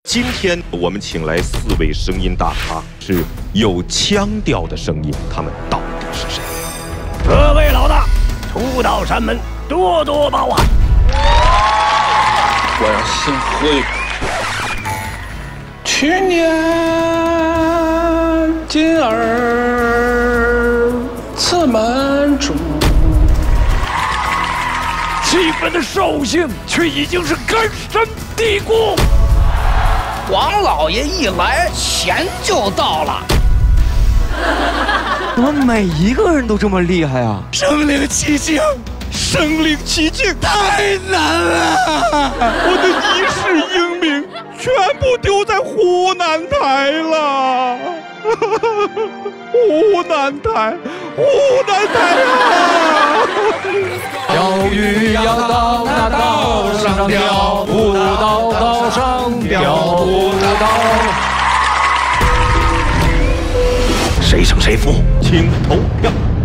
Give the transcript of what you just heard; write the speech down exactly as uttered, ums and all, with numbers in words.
今天我们请来四位声音大咖，是有腔调的声音，他们到底是谁？ 各位老大，初到山门，多多包涵。 我要姓惠。去年金儿刺门主， 气氛的兽性却已经是根深蒂固。 王老爷一来，钱就到了。 怎么每一个人都这么厉害啊？ 身临其境，身临其境太难了。 我的一世英名全部丢在湖南台了。湖南台，湖南台啊！ 钓鱼要到那岛上钓，不到岛上钓不到。 谁胜谁负， 请投票。